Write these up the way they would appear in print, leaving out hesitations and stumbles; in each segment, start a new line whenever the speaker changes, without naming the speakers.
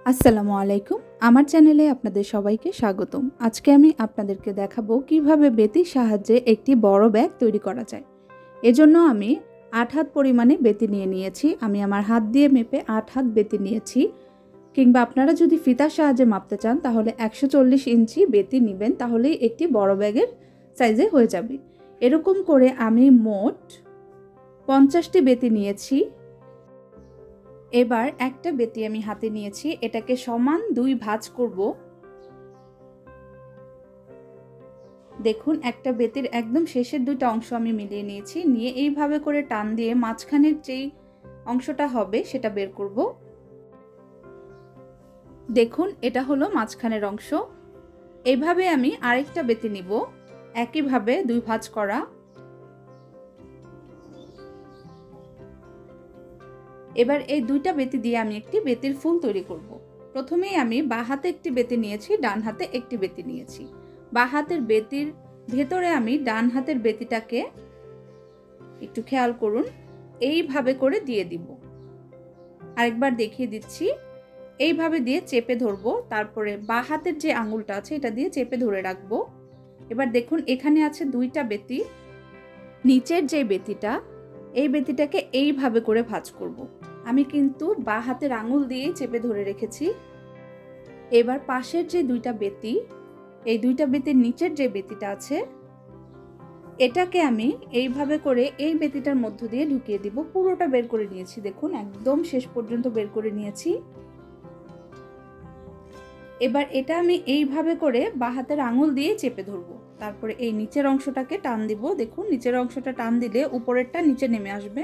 আসসালামু আলাইকুম। আমার চ্যানেলে আপনাদের সবাইকে স্বাগতম। আজকে আমি আপনাদেরকে দেখাবো কিভাবে বেতির সাহায্যে একটি বড় ব্যাগ তৈরি করা যায়। এজন্য আমি ৮ হাত পরিমাণে বেতি নিয়ে নিয়েছি। আমি আমার হাত দিয়ে মেপে ৮ হাত বেতি নিয়েছি, কিংবা আপনারা যদি ফিতার সাহায্যে মাপতে চান তাহলে ১৪০ ইঞ্চি বেতি নেবেন, তাহলেই একটি বড় ব্যাগের সাইজে হয়ে যাবে। এরকম করে আমি মোট ৫০টি বেতি নিয়েছি। এবার একটা বেতি আমি হাতে নিয়েছি, এটাকে সমান ২ ভাঁজ করব। দেখুন, একটা বেতির একদম শেষের দুইটা অংশ আমি মিলিয়ে নিয়েছি। নিয়ে এইভাবে করে টান দিয়ে মাঝখানের যেই অংশটা হবে সেটা বের করব। দেখুন, এটা হলো মাঝখানের অংশ। এইভাবে আমি আরেকটা বেতি নিব, একইভাবে ২ ভাঁজ করা। এবার এই দুইটা বেতি দিয়ে আমি একটি বেতির ফুল তৈরি করব। প্রথমেই আমি বাঁ হাতে একটি বেতি নিয়েছি, ডান হাতে একটি বেতি নিয়েছি। বাঁ হাতের বেতির ভেতরে আমি ডান হাতের বেতিটাকে একটু খেয়াল করুন, এইভাবে করে দিয়ে দিব। আরেকবার দেখিয়ে দিচ্ছি, এইভাবে দিয়ে চেপে ধরবো। তারপরে বাঁ হাতের যে আঙুলটা আছে এটা দিয়ে চেপে ধরে রাখবো। এবার দেখুন, এখানে আছে দুইটা বেতি। নিচের যে বেতিটা, এই বেতিটাকে এইভাবে করে ভাঁজ করব। আমি কিন্তু বাঁ হাতের আঙুল দিয়েই চেপে ধরে রেখেছি। এবার পাশের যে দুইটা বেতি, এই দুইটা বেতির নিচের যে বেতিটা আছে এটাকে আমি এইভাবে করে এই বেতিটার মধ্য দিয়ে ঢুকিয়ে দিব। পুরোটা বের করে নিয়েছি, দেখুন একদম শেষ পর্যন্ত বের করে নিয়েছি। এবার এটা আমি এইভাবে করে বাঁ হাতের আঙুল দিয়ে চেপে ধরবো। তারপরে এই নিচের অংশটাকে টান দিব। দেখুন, নিচের অংশটা টান দিলে উপরেরটা নিচে নেমে আসবে।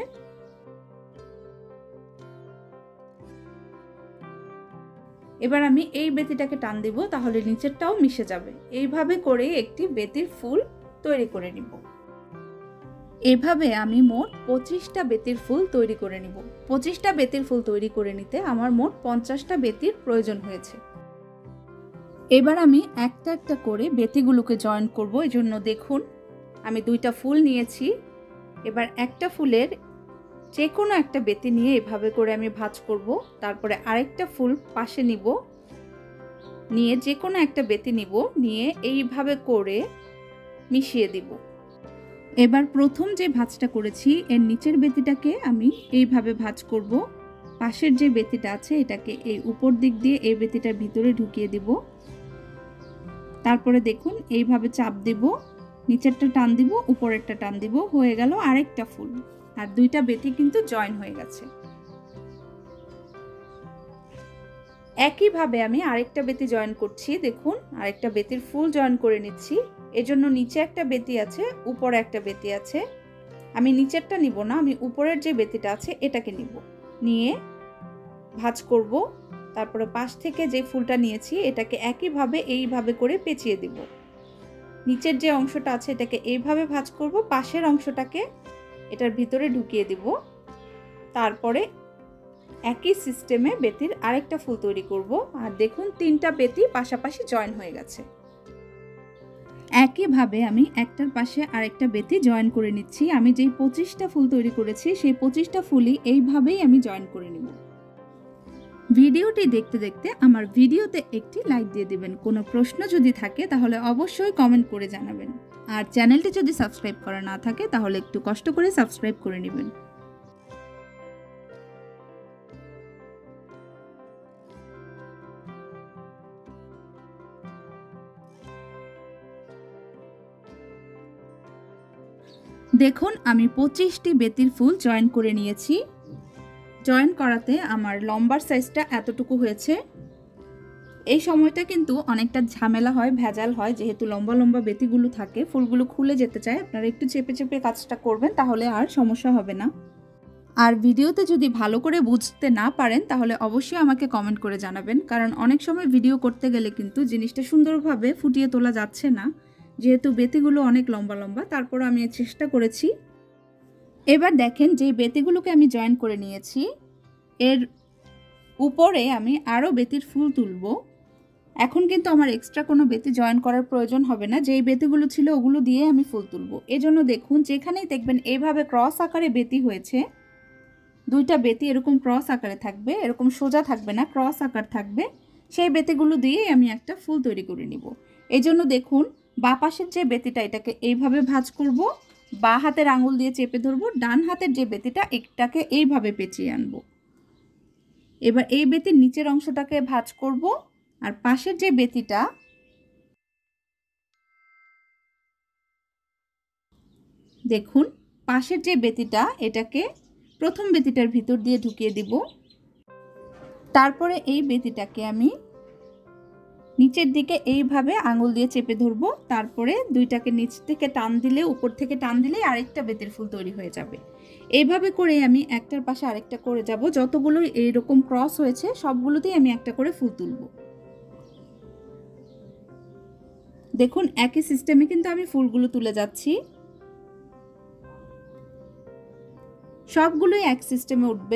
এবার আমি এই বেতিটাকে টান দিব, তাহলে নিচেরটাও মিশে যাবে। এইভাবে করে একটি বেতির ফুল তৈরি করে নিব। এভাবে আমি মোট 25টা বেতির ফুল তৈরি করে নিব। 25টা বেতির ফুল তৈরি করে নিতে আমার মোট 50টা বেতির প্রয়োজন হয়েছে। এবার আমি একটা একটা করে বেতিগুলোকে জয়েন করব। এই জন্য দেখুন, আমি দুইটা ফুল নিয়েছি। এবার একটা ফুলের যে কোনো একটা বেতি নিয়ে এভাবে করে আমি ভাঁজ করব। তারপরে আরেকটা ফুল পাশে নিব, নিয়ে যে কোনো একটা বেতি নিব, নিয়ে এইভাবে করে মিশিয়ে দিব। এবার প্রথম যে ভাঁজটা করেছি এর নিচের বেতিটাকে আমি এইভাবে ভাঁজ করব। পাশের যে বেতিটা আছে এটাকে এই উপর দিক দিয়ে এই বেতিটার ভিতরে ঢুকিয়ে দিব। তারপরে দেখুন, এইভাবে চাপ দিব, নিচেরটা টান দিব, উপরেরটা টান দিব, হয়ে গেল আরেকটা ফুল। আর দুইটা বেতি কিন্তু জয়েন হয়ে গেছে। একইভাবে আমি আরেকটা বেতি জয়েন করছি। দেখুন, আরেকটা বেতির ফুল জয়েন করে নিচ্ছি। এজন্য নিচে একটা বেতি আছে, উপরে একটা বেতি আছে। আমি নিচেরটা নিব না, আমি উপরের যে বেতিটা আছে এটাকে নিব, নিয়ে ভাঁজ করব। তারপরে পাশ থেকে যে ফুলটা নিয়েছি এটাকে একইভাবে এইভাবে করে পেঁচিয়ে দিব। নিচের যে অংশটা আছে এটাকে এইভাবে ভাঁজ করব, পাশের অংশটাকে এটার ভিতরে ঢুকিয়ে দিব। তারপরে একই সিস্টেমে বেতির আরেকটা ফুল তৈরি করব। আর দেখুন, 3টা বেতি পাশাপাশি জয়েন হয়ে গেছে। একইভাবে আমি একটার পাশে আরেকটা বেতি জয়েন করে নিচ্ছি। আমি যেই 25টা ফুল তৈরি করেছি সেই 25টা ফুলই এইভাবেই আমি জয়েন করে নেব। ভিডিওটি দেখতে দেখতে আমার ভিডিওতে একটি লাইক দিয়ে দিবেন। কোনো প্রশ্ন যদি থাকে তাহলে অবশ্যই কমেন্ট করে জানাবেন। আর চ্যানেলটি যদি সাবস্ক্রাইব করা না থাকে তাহলে একটু কষ্ট করে সাবস্ক্রাইব করে নেবেন। দেখুন, আমি 25টি বেতির ফুল জয়েন করে নিয়েছি। জয়েন করাতে আমার লম্বার সাইজটা এতটুকু হয়েছে। এই সময়টা কিন্তু অনেকটা ঝামেলা হয়, ভেজাল হয়, যেহেতু লম্বা লম্বা বেতিগুলো থাকে, ফুলগুলো খুলে যেতে চায়। আপনারা একটু চেপে চেপে কাজটা করবেন, তাহলে আর সমস্যা হবে না। আর ভিডিওতে যদি ভালো করে বুঝতে না পারেন তাহলে অবশ্যই আমাকে কমেন্ট করে জানাবেন, কারণ অনেক সময় ভিডিও করতে গেলে কিন্তু জিনিসটা সুন্দরভাবে ফুটিয়ে তোলা যাচ্ছে না, যেহেতু বেতিগুলো অনেক লম্বা লম্বা। তারপর আমি চেষ্টা করেছি। এবার দেখেন, যে বেতিগুলোকে আমি জয়েন করে নিয়েছি এর উপরে আমি আরও বেতির ফুল তুলব। এখন কিন্তু আমার এক্সট্রা কোনো বেতি জয়েন করার প্রয়োজন হবে না, যেই বেতিগুলো ছিল ওগুলো দিয়ে আমি ফুল তুলব। এজন্য দেখুন, যেখানেই দেখবেন এইভাবে ক্রস আকারে বেতি হয়েছে, দুইটা বেতি এরকম ক্রস আকারে থাকবে, এরকম সোজা থাকবে না, ক্রস আকার থাকবে, সেই বেতিগুলো দিয়ে আমি একটা ফুল তৈরি করে নিব। এই জন্য দেখুন বাঁ পাশের যে বেতিটা এটাকে এইভাবে ভাঁজ করব, বাঁ হাতের আঙুল দিয়ে চেপে ধরবো, ডান হাতের যে বেতিটা এটাকে এইভাবে পেঁচিয়ে আনবো। এবার এই বেতির নিচের অংশটাকে ভাঁজ করব, আর পাশের যে বেতিটা দেখুন পাশের যে বেতিটা এটাকে প্রথম বেতিটার ভিতর দিয়ে ঢুকিয়ে দিব। তারপরে এই বেতিটাকে আমি নিচের দিকে এইভাবে আঙুল দিয়ে চেপে ধরবো, তারপরে দুইটাকে নিচ থেকে টান দিলে, উপর থেকে টান দিলে আরেকটা বেতের ফুল তৈরি হয়ে যাবে। এইভাবে করে আমি একটার পাশে আরেকটা করে যাব, যতগুলো এইরকম ক্রস হয়েছে সবগুলোতেই আমি একটা করে ফুল তুলব। দেখুন একই সিস্টেমে কিন্তু আমি ফুলগুলো তুলে যাচ্ছি, সবগুলোই এক সিস্টেমে উঠবে।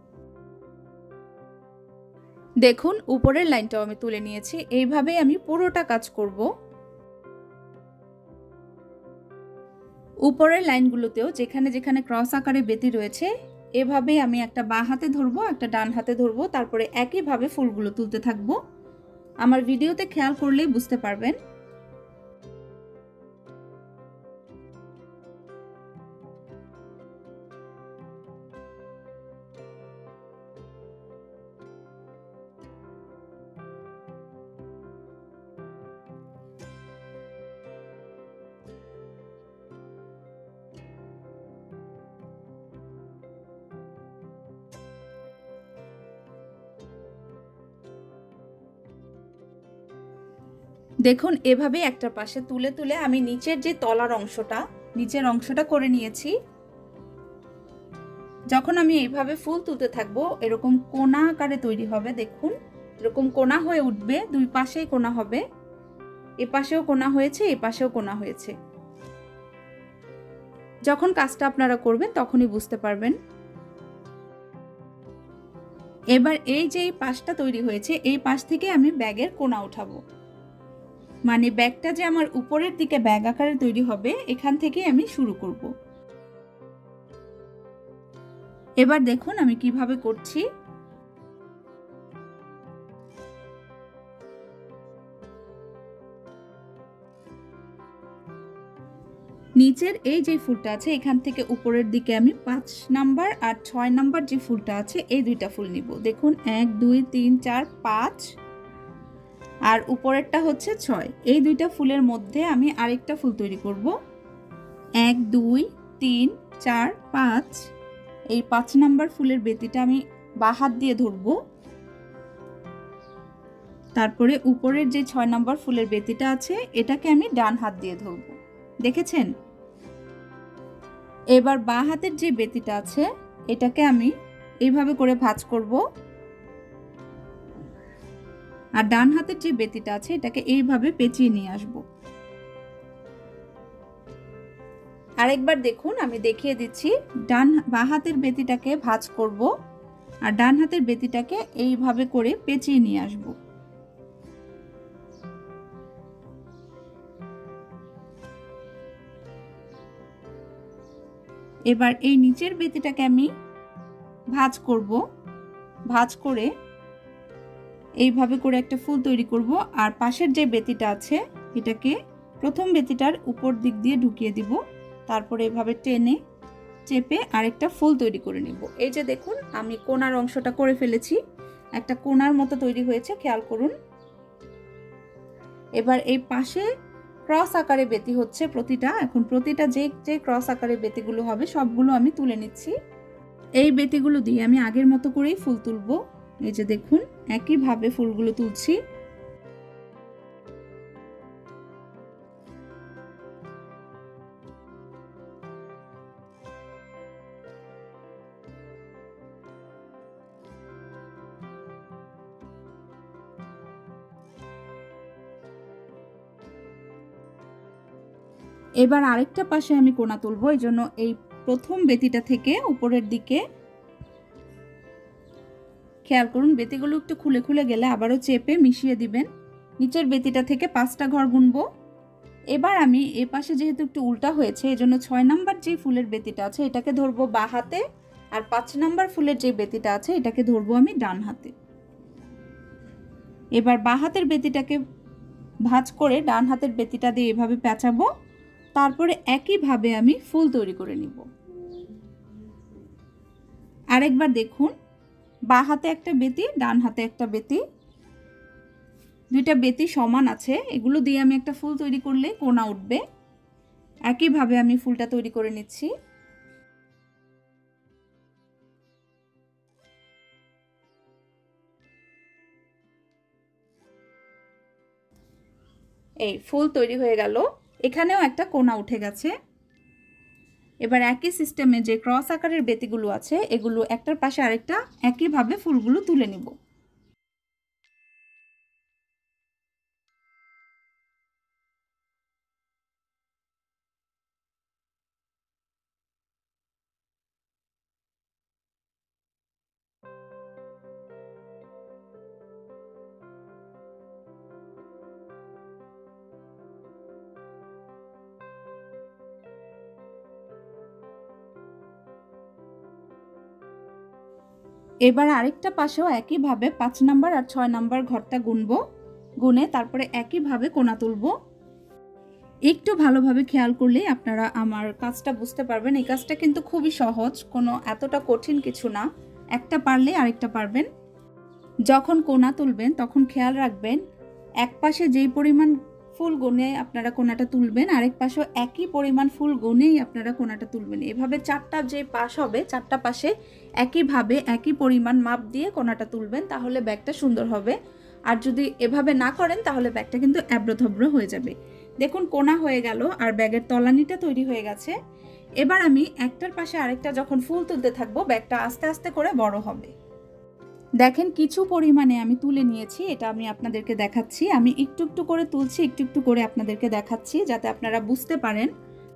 দেখুন উপরের লাইনটাও আমি তুলে নিয়েছি, এইভাবে আমি পুরোটা কাজ করব। উপরের লাইনগুলোতেও যেখানে যেখানে ক্রস আকারে বেতি রয়েছে এভাবেই আমি একটা বাঁ হাতে ধরবো, একটা ডান হাতে ধরবো, তারপরে একইভাবে ফুলগুলো তুলতে থাকবো। আমার ভিডিওতে খেয়াল করলেই বুঝতে পারবেন। দেখুন এভাবে একটা পাশে তুলে তুলে আমি নিচের যে তলার অংশটা, নিচের অংশটা করে নিয়েছি। যখন আমি এইভাবে ফুল তুলতে থাকবো এরকম কোনা আকারে তৈরি হবে, দেখুন এরকম কোনা হয়ে উঠবে, দুই পাশেই কোনা হবে, এ পাশেও কোনা হয়েছে, এ পাশেও কোনা হয়েছে। যখন কাজটা আপনারা করবেন তখনই বুঝতে পারবেন। এবার এই যে পাশটা তৈরি হয়েছে এই পাশ থেকে আমি ব্যাগের কোনা উঠাবো, মানে ব্যাগটা যে আমার উপরের দিকে ব্যাগ আকারে তৈরি হবে এখান থেকে আমি শুরু করব। এবার দেখুন আমি কিভাবে করছি। নিচের এই যে ফুলটা আছে এখান থেকে উপরের দিকে আমি 5 নাম্বার আর 6 নাম্বার যে ফুলটা আছে এই দুইটা ফুল নিব। দেখুন 1 2 3 4 5 আর উপরেরটা হচ্ছে 6, এই দুইটা ফুলের মধ্যে আমি আরেকটা ফুল তৈরি করব। 1 2 3 4 5, এই 5 নাম্বার ফুলের বেতিটা আমি বাঁ হাত দিয়ে ধরবো, তারপরে উপরের যে 6 নাম্বার ফুলের বেতিটা আছে এটাকে আমি ডান হাত দিয়ে ধরবো, দেখেছেন। এবার বাঁ হাতের যে বেতিটা আছে এটাকে আমি এইভাবে করে ভাঁজ করব, আর ডান হাতের যে বেতিটা আছে এটাকে এইভাবে পেঁচিয়ে নিয়ে আসব। আরেকবার দেখুন আমি দেখিয়ে দিচ্ছি, বাঁ হাতের বেতিটাকে ভাঁজ করব আর ডান হাতের বেতিটাকে এইভাবে করে পেঁচিয়ে নিয়ে আসব। এবার এই নিচের বেতিটাকে আমি ভাঁজ করব, ভাঁজ করে এইভাবে করে একটা ফুল তৈরি করব, আর পাশের যে বেতিটা আছে এটাকে প্রথম বেতিটার উপর দিক দিয়ে ঢুকিয়ে দিব, তারপরে এভাবে টেনে চেপে আরেকটা ফুল তৈরি করে নিব। এই যে দেখুন আমি কোণার অংশটা করে ফেলেছি, একটা কোণার মতো তৈরি হয়েছে, খেয়াল করুন। এবার এই পাশে ক্রস আকারে বেতি হচ্ছে প্রতিটা, এখন প্রতিটা যে যে ক্রস আকারে বেতিগুলো হবে সবগুলো আমি তুলে নিচ্ছি। এই বেতিগুলো দিয়ে আমি আগের মতো করেই ফুল তুলব। এই যে দেখুন একইভাবে ফুলগুলো তুলছি। এবার আরেকটা পাশে আমি কোণা তুলব, এই জন্য এই প্রথম বেতিটা থেকে উপরের দিকে খেয়াল করুন, বেতিগুলো একটু খুলে খুলে গেলে আবারও চেপে মিশিয়ে দিবেন। নিচের বেতিটা থেকে 5টা ঘর গুনবো। এবার আমি এই পাশে যেহেতু একটু উল্টা হয়েছে এজন্য 6 নাম্বার যে ফুলের বেতিটা আছে এটাকে ধরবো বাঁ হাতে, আর 5 নাম্বার ফুলের যে বেতিটা আছে এটাকে ধরবো আমি ডান হাতে। এবার বাঁ হাতের বেতিটাকে ভাঁজ করে ডান হাতের বেতিটা দিয়ে এভাবে পেঁচাবো, তারপরে একইভাবে আমি ফুল তৈরি করে নিব। আরেকবার দেখুন, বাঁ হাতে একটা বেতি, ডান হাতে একটা বেতি, দুইটা বেতি সমান আছে, এগুলো দিয়ে আমি একটা ফুল তৈরি করলে কোনা উঠবে। একইভাবে আমি ফুলটা তৈরি করে নিচ্ছি। এই ফুল তৈরি হয়ে গেল, এখানেও একটা কোনা উঠে গেছে। এবার একই সিস্টেমে যে ক্রস আকারের বেতিগুলো আছে এগুলো একটার পাশে আরেকটা একইভাবে ফুলগুলো তুলে নিব। এবার আরেকটা পাশেও একইভাবে 5 নাম্বার আর 6 নাম্বার ঘরটা গুনবো, গুনে তারপরে একইভাবে কোনা তুলব। একটু ভালোভাবে খেয়াল করলে আপনারা আমার কাজটা বুঝতে পারবেন। এই কাজটা কিন্তু খুবই সহজ, কোনো এতটা কঠিন কিছু না, একটা পারলে আরেকটা পারবেন। যখন কোনা তুলবেন তখন খেয়াল রাখবেন এক পাশে যেই পরিমাণ ফুল গুনে আপনারা কোনাটা তুলবেন, আরেক পাশেও একই পরিমাণ ফুল গুনেই আপনারা কোনাটা তুলবেন। এভাবে চারটা যে পাশ হবে চারটা পাশে একইভাবে একই পরিমাণ মাপ দিয়ে কোনাটা তুলবেন, তাহলে ব্যাগটা সুন্দর হবে। আর যদি এভাবে না করেন তাহলে ব্যাগটা কিন্তু অ্যাব্রোথব্র হয়ে যাবে। দেখুন কোনা হয়ে গেল আর ব্যাগের তলানিটা তৈরি হয়ে গেছে। এবার আমি একটার পাশে আরেকটা যখন ফুল তুলতে থাকবো ব্যাগটা আস্তে আস্তে করে বড় হবে। দেখেন কিছু পরিমাণে আমি তুলে নিয়েছি, এটা আমি আপনাদেরকে দেখাচ্ছি। আমি একটু একটু করে তুলছি, একটু একটু করে আপনাদেরকে দেখাচ্ছি যাতে আপনারা বুঝতে পারেন।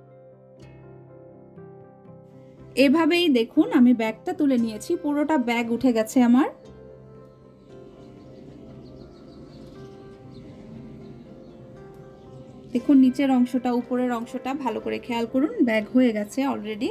এভাবেই দেখুন আমি ব্যাগটা তুলে নিয়েছি, পুরোটা ব্যাগ উঠে গেছে আমার। দেখুন নিচের অংশটা উপরের অংশটা ভালো করে খেয়াল করুন, ব্যাগ হয়ে গেছে অলরেডি।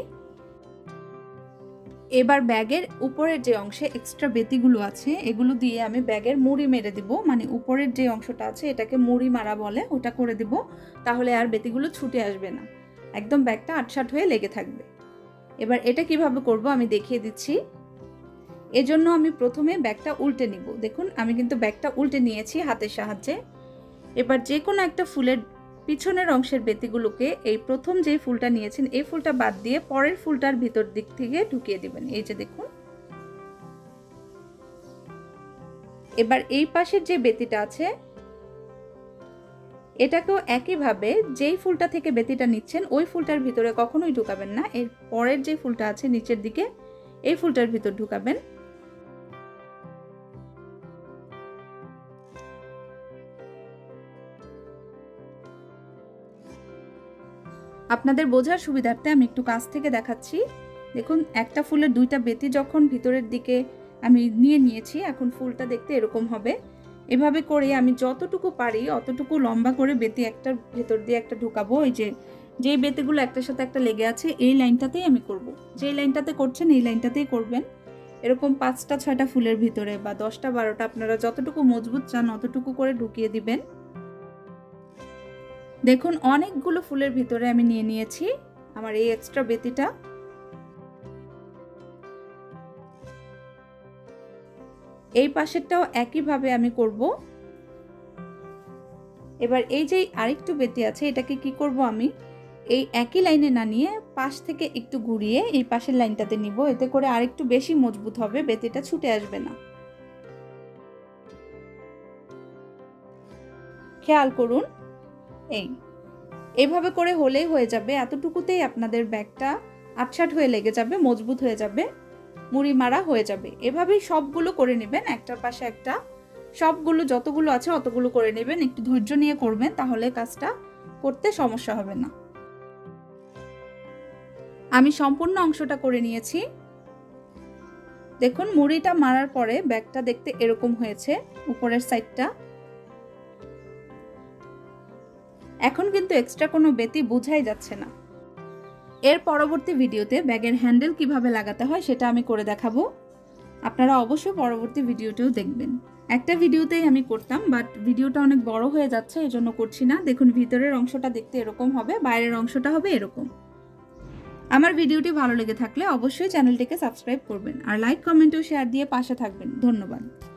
এবার ব্যাগের উপরের যে অংশে এক্সট্রা বেতিগুলো আছে এগুলো দিয়ে আমি ব্যাগের মুড়ি মেরে দিব, মানে উপরের যে অংশটা আছে এটাকে মুড়ি মারা বলে, ওটা করে দিব। তাহলে আর বেতিগুলো ছুটে আসবে না, একদম ব্যাগটা আটসাট হয়ে লেগে থাকবে। এবার এটা কিভাবে করব আমি দেখিয়ে দিচ্ছি। এজন্য আমি প্রথমে ব্যাগটা উল্টে নিব। দেখুন আমি কিন্তু ব্যাগটা উল্টে নিয়েছি হাতের সাহায্যে। এবার যে কোনো একটা ফুলের পিছনের অংশের বেতিগুলোকে এই প্রথম যে ফুলটা নিয়েছেন এই ফুলটা বাদ দিয়ে পরের ফুলটার ভিতর দিক থেকে ঢুকিয়ে দিবেন। এই যে দেখুন। এবার এই পাশের যে বেতিটা আছে এটাকেও একইভাবে যেই ফুলটা থেকে বেতিটা নিচ্ছেন ওই ফুলটার ভিতরে কখনোই ঢুকাবেন না, এর পরের যে ফুলটা আছে নিচের দিকে এই ফুলটার ভিতর ঢুকাবেন। আপনাদের বোঝার সুবিধার্থে আমি একটু কাছ থেকে দেখাচ্ছি। দেখুন একটা ফুলের দুইটা বেতি যখন ভিতরের দিকে আমি নিয়ে নিয়েছি, এখন ফুলটা দেখতে এরকম হবে। এভাবে করে আমি যতটুকু পারি অতটুকু লম্বা করে বেতি একটার ভেতর দিয়ে একটা ঢুকাবো। এই যে যেই বেতিগুলো একটার সাথে একটা লেগে আছে এই লাইনটাতেই আমি করব। যেই লাইনটাতে করছেন এই লাইনটাতেই করবেন। এরকম 5টা 6টা ফুলের ভিতরে বা 10টা 12টা আপনারা যতটুকু মজবুত চান অতটুকু করে ঢুকিয়ে দিবেন। দেখুন অনেকগুলো ফুলের ভিতরে আমি নিয়ে নিয়েছি আমার এই এক্সট্রা বেতিটা। এই পাশেরটাও একইভাবে আমি করব। এবার এই যে আরেকটু বেতি আছে এটাকে কি করব আমি এই একই লাইনে না নিয়ে পাশ থেকে একটু ঘুরিয়ে এই পাশের লাইনটাতে নিব, এতে করে আরেকটু বেশি মজবুত হবে, বেতিটা ছুটে আসবে না। খেয়াল করুন এইভাবে করে হলেই হয়ে যাবে। এতটুকুতেই আপনাদের ব্যাগটা আটসাট হয়ে লেগে যাবে, মজবুত হয়ে যাবে, মুড়ি মারা হয়ে যাবে। এভাবেই সবগুলো করে নেবেন, একটার পাশে একটা সবগুলো যতগুলো আছে অতগুলো করে নেবেন। একটু ধৈর্য নিয়ে করবেন, তাহলে কাজটা করতে সমস্যা হবে না। আমি সম্পূর্ণ অংশটা করে নিয়েছি। দেখুন মুড়িটা মারার পরে ব্যাগটা দেখতে এরকম হয়েছে উপরের সাইডটা। এখন কিন্তু এক্সট্রা কোনো বেতি বোঝাই যাচ্ছে না। এর পরবর্তী ভিডিওতে ব্যাগের হ্যান্ডেল কিভাবে লাগাতে হয় সেটা আমি করে দেখাবো। আপনারা অবশ্যই পরবর্তী ভিডিওটিও দেখবেন। একটা ভিডিওতেই আমি করতাম, বাট ভিডিওটা অনেক বড় হয়ে যাচ্ছে, এজন্য করছি না। দেখুন ভিতরের অংশটা দেখতে এরকম হবে, বাইরের অংশটা হবে এরকম। আমার ভিডিওটি ভালো লেগে থাকলে অবশ্যই চ্যানেলটিকে সাবস্ক্রাইব করবেন আর লাইক, কমেন্ট ও শেয়ার দিয়ে পাশে থাকবেন। ধন্যবাদ।